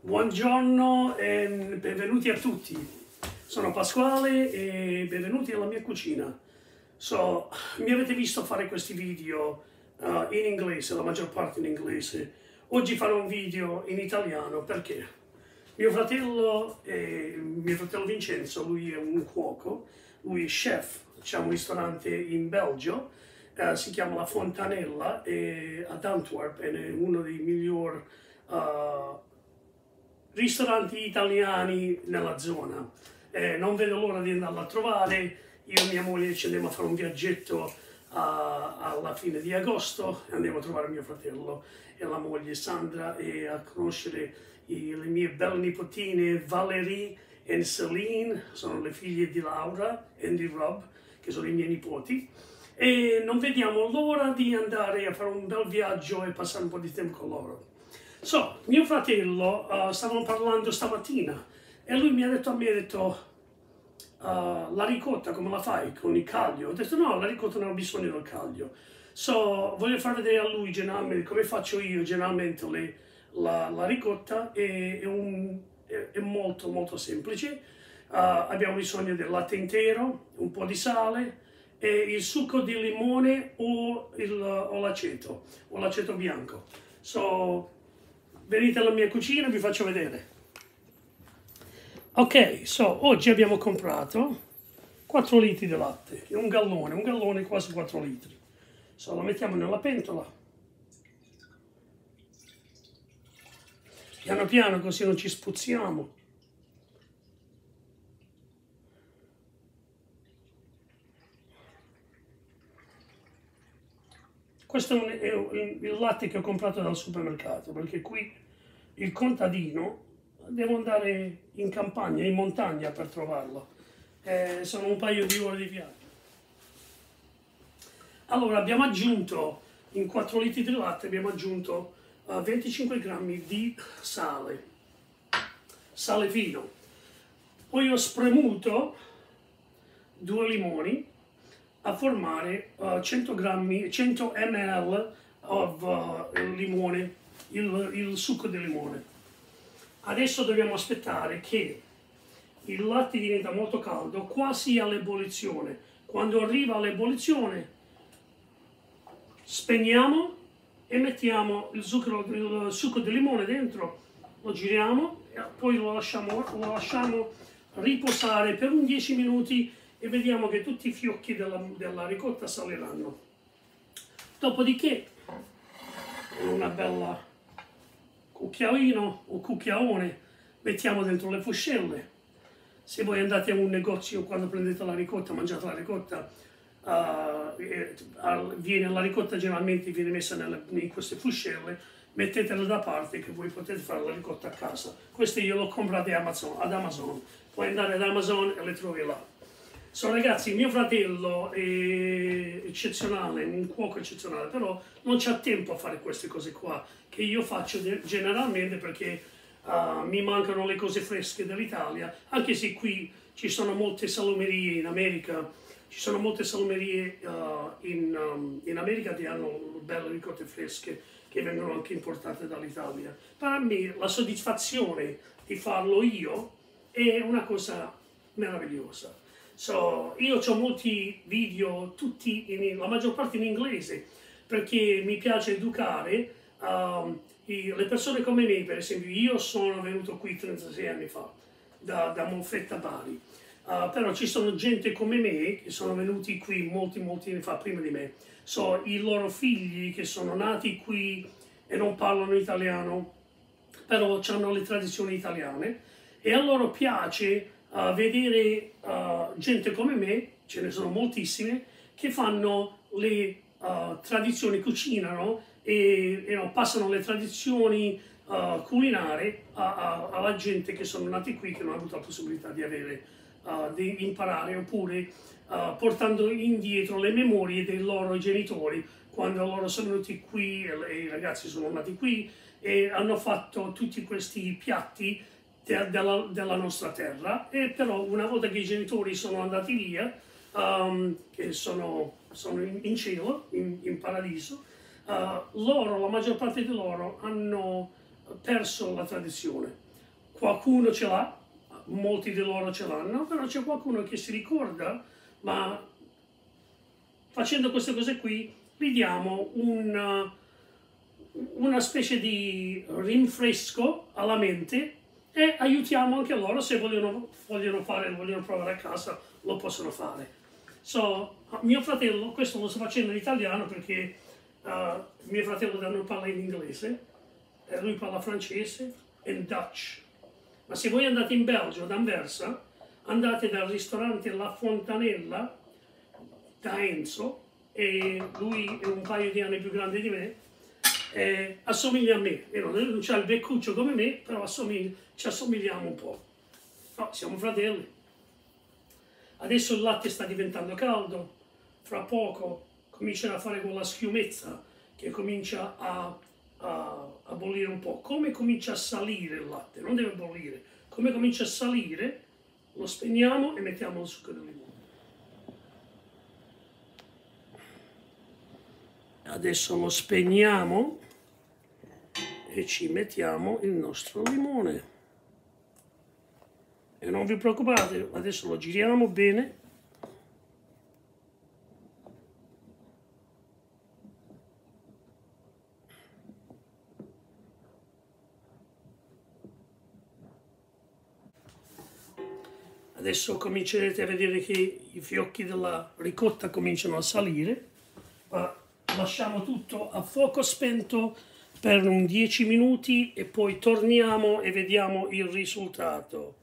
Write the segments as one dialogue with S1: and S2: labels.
S1: Buongiorno e benvenuti a tutti. Sono Pasquale e benvenuti alla mia cucina. Mi avete visto fare questi video in inglese, la maggior parte in inglese. Oggi farò un video in italiano perché mio fratello Vincenzo, lui è un cuoco, lui è chef, c'è un ristorante in Belgio, si chiama La Fontanella ad Antwerp, ed è uno dei migliori ristoranti italiani nella zona. Non vedo l'ora di andarla a trovare. Io e mia moglie ci andiamo a fare un viaggetto alla fine di agosto e andiamo a trovare mio fratello e la moglie Sandra e a conoscere le mie belle nipotine Valerie e Celine, sono le figlie di Laura e di Rob, che sono i miei nipoti, e non vediamo l'ora di andare a fare un bel viaggio e passare un po' di tempo con loro. Mio fratello, stavamo parlando stamattina e lui mi ha detto la ricotta come la fai con il caglio? Ho detto no, la ricotta non ha bisogno del caglio. Voglio far vedere a lui generalmente come faccio io generalmente la ricotta, è molto molto semplice. Abbiamo bisogno del latte intero, un po' di sale e il succo di limone o l'aceto bianco. Venite alla mia cucina e vi faccio vedere. Ok, oggi abbiamo comprato 4 litri di latte, un gallone quasi 4 litri. Lo mettiamo nella pentola. Piano piano così non ci spuzziamo. Questo è il latte che ho comprato dal supermercato, perché qui il contadino devo andare in campagna, in montagna per trovarlo. Sono un paio di ore di viaggio. Allora abbiamo aggiunto, in 4 litri di latte abbiamo aggiunto 25 grammi di sale fino. Poi ho spremuto 2 limoni a formare 100 ml di limone, il succo di limone. Adesso dobbiamo aspettare che il latte diventa molto caldo, quasi all'ebollizione. Quando arriva all'ebollizione spegniamo e mettiamo il succo di limone dentro, lo giriamo e poi lo lasciamo riposare per un 10 minuti e vediamo che tutti i fiocchi della ricotta saliranno. Dopodiché, con una bella cucchiaino o cucchiaone, mettiamo dentro le fuscelle. Se voi andate a un negozio, quando prendete la ricotta, mangiate la ricotta, la ricotta generalmente viene messa in queste fuscelle, mettetela da parte che voi potete fare la ricotta a casa. Queste io le ho comprate ad Amazon, puoi andare ad Amazon e le trovi là. Ragazzi, mio fratello è eccezionale, un cuoco eccezionale, però non c'ha tempo a fare queste cose qua, che io faccio generalmente perché mi mancano le cose fresche dell'Italia, anche se qui ci sono molte salumerie in America, ci sono molte salumerie in America che hanno belle ricotte fresche che vengono anche importate dall'Italia. Per me la soddisfazione di farlo io è una cosa meravigliosa. Io ho molti video, la maggior parte in inglese, perché mi piace educare le persone come me. Per esempio, io sono venuto qui 36 anni fa, da Molfetta Bari, però ci sono gente come me che sono venuti qui molti anni fa prima di me. I loro figli che sono nati qui e non parlano italiano, però hanno le tradizioni italiane, e a loro piace vedere gente come me, ce ne sono moltissime, che fanno le tradizioni, cucinano e passano le tradizioni culinarie alla gente che sono nati qui, che non ha avuto la possibilità di imparare, oppure portando indietro le memorie dei loro genitori quando loro sono venuti qui e i ragazzi sono nati qui e hanno fatto tutti questi piatti della nostra terra. E però una volta che i genitori sono andati via, che sono in cielo, in paradiso, la maggior parte di loro hanno perso la tradizione. qualcuno ce l'ha, molti di loro ce l'hanno, però c'è qualcuno che si ricorda, ma facendo queste cose qui gli diamo una specie di rinfresco alla mente e aiutiamo anche loro, se vogliono provare a casa, lo possono fare. Mio fratello, questo lo sto facendo in italiano perché mio fratello non parla in inglese, lui parla francese e Dutch. Ma se voi andate in Belgio, ad Anversa, andate dal ristorante La Fontanella, da Enzo, e lui è un paio di anni più grande di me, assomiglia a me, non c'ha il beccuccio come me, però ci assomigliamo un po'. No, siamo fratelli. Adesso il latte sta diventando caldo, fra poco comincerà a fare quella schiumezza che comincia a bollire un po'. Come comincia a salire il latte? Non deve bollire. Come comincia a salire, lo spegniamo e mettiamo il succo di limone. Adesso lo spegniamo e ci mettiamo il nostro limone. E non vi preoccupate, adesso lo giriamo bene. Adesso comincerete a vedere che i fiocchi della ricotta cominciano a salire, ma lasciamo tutto a fuoco spento per un 10 minuti e poi torniamo e vediamo il risultato.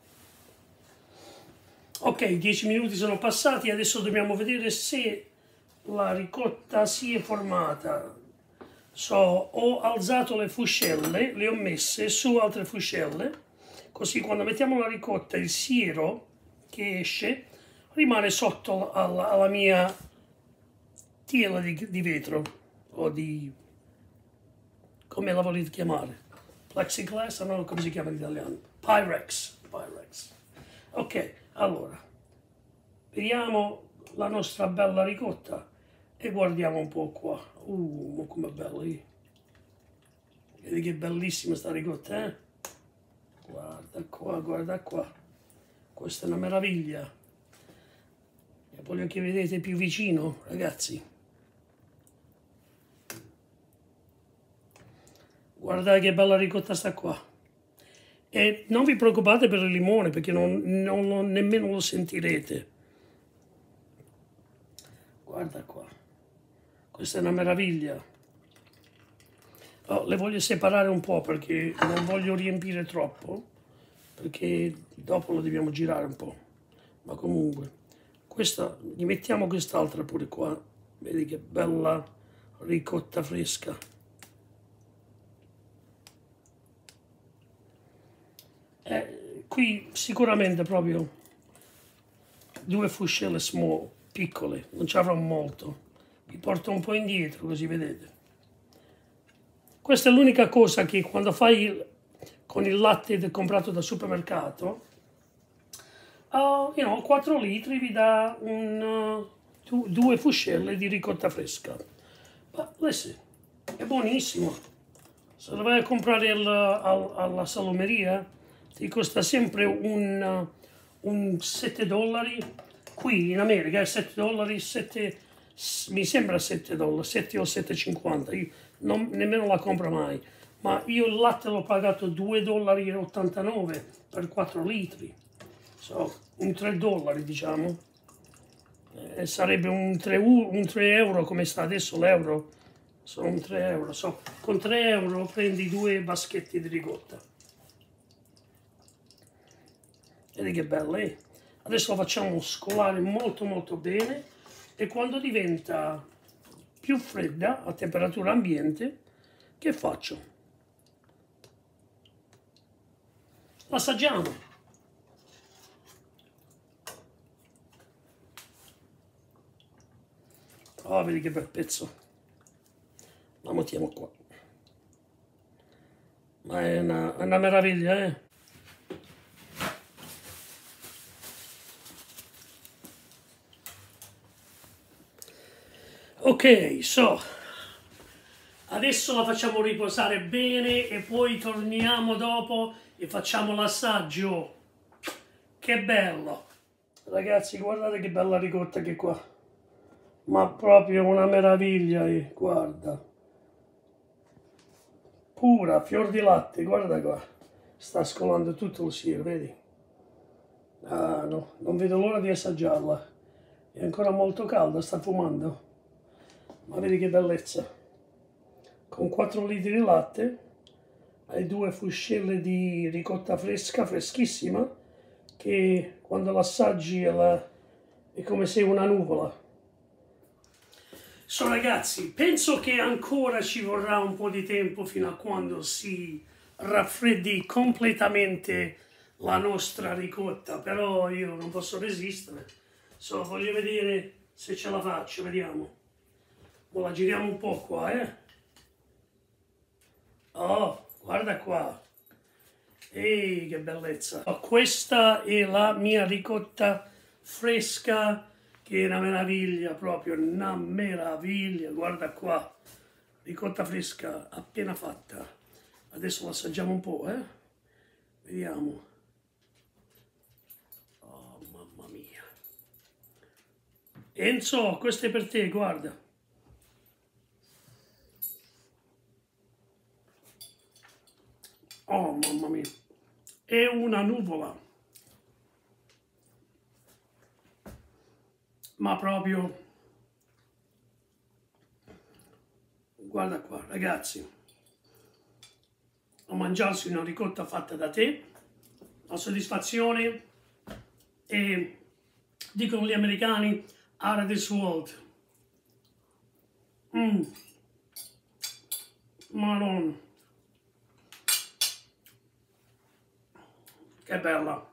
S1: Ok, 10 minuti sono passati, adesso dobbiamo vedere se la ricotta si è formata. Ho alzato le fuscelle, le ho messe su altre fuscelle, così quando mettiamo la ricotta il siero che esce rimane sotto alla mia tela di vetro, o di, come la volete chiamare, plexiglass, non so come si chiama in italiano, Pyrex. Ok, allora, vediamo la nostra bella ricotta e guardiamo un po' qua. Com'è bella lì. Vedi che bellissima sta ricotta, eh? Guarda qua. Questa è una meraviglia. E voglio che vedete più vicino, ragazzi. Guardate che bella ricotta sta qua. E non vi preoccupate per il limone, perché nemmeno lo sentirete. Guarda qua. Questa è una meraviglia. Oh, le voglio separare un po' perché non voglio riempire troppo, perché dopo lo dobbiamo girare un po'. Ma comunque, questa, gli mettiamo quest'altra pure qua. Vedi che bella ricotta fresca. Qui sicuramente proprio 2 fuscelle small, piccole, non ci avrò molto. Vi porto un po' indietro così vedete. Questa è l'unica cosa che quando fai con il latte comprato dal supermercato, 4 litri vi dà 2 fuscelle di ricotta fresca. Ma listen, è buonissimo. Se lo vai a comprare alla salumeria, ti costa sempre un $7. Qui in America è $7, mi sembra $7, 7 o 7,50. Io nemmeno la compro mai. Ma io il latte l'ho pagato $2,89 per 4 litri. Un $3, diciamo. Sarebbe un 3 euro come sta adesso l'euro. Sono un 3 euro. Con 3 euro prendi 2 vaschetti di ricotta. Vedi che bello, eh? Adesso lo facciamo scolare molto molto bene e quando diventa più fredda a temperatura ambiente, che faccio? L'assaggiamo. Oh, vedi che bel pezzo. La mettiamo qua. Ma è una meraviglia, eh? Ok, Adesso la facciamo riposare bene e poi torniamo dopo e facciamo l'assaggio. Che bello! Ragazzi, guardate che bella ricotta che qua. Ma proprio una meraviglia, guarda. Pura, fior di latte, guarda qua. Sta scolando tutto il siero, vedi? Ah no, non vedo l'ora di assaggiarla. È ancora molto calda, sta fumando. Ma vedi che bellezza. Con 4 litri di latte, hai 2 fuscelle di ricotta fresca, freschissima, che quando l'assaggi è come se una nuvola. So ragazzi, penso che ancora ci vorrà un po' di tempo fino a quando si raffreddi completamente la nostra ricotta, però io non posso resistere. So, voglio vedere se ce la faccio, vediamo. Ora la giriamo un po' qua, Oh, guarda qua. Ehi, che bellezza. Questa è la mia ricotta fresca, che è una meraviglia, proprio una meraviglia. Guarda qua. Ricotta fresca appena fatta. Adesso la assaggiamo un po', Vediamo. Oh, mamma mia. Enzo, questo è per te, guarda. Oh, mamma mia. È una nuvola. Ma proprio... Guarda qua, ragazzi. A mangiarsi una ricotta fatta da te, la soddisfazione e, dicono gli americani, out of this world. Madonna. Che bella.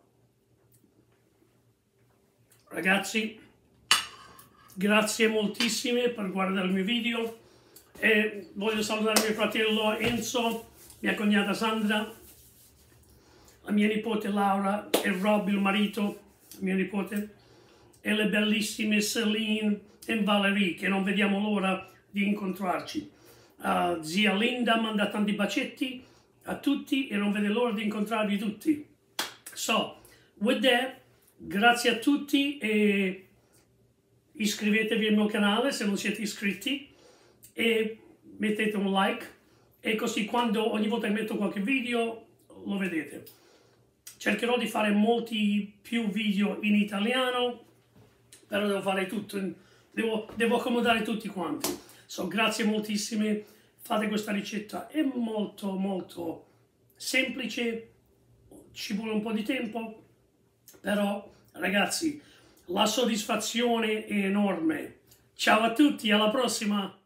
S1: Ragazzi, grazie moltissime per guardare il mio video e voglio salutare mio fratello Enzo, mia cognata Sandra, la mia nipote Laura e Rob, il marito, mio nipote, e le bellissime Celine e Valerie, che non vediamo l'ora di incontrarci. Zia Linda manda tanti bacetti a tutti e non vede l'ora di incontrarvi tutti. So, with that, grazie a tutti e iscrivetevi al mio canale se non siete iscritti e mettete un like e così quando ogni volta che metto qualche video lo vedete. Cercherò di fare molti più video in italiano, però devo fare tutto, devo accomodare tutti quanti. So, grazie moltissime, fate questa ricetta, è molto semplice, ci vuole un po' di tempo, però ragazzi la soddisfazione è enorme. Ciao a tutti, alla prossima!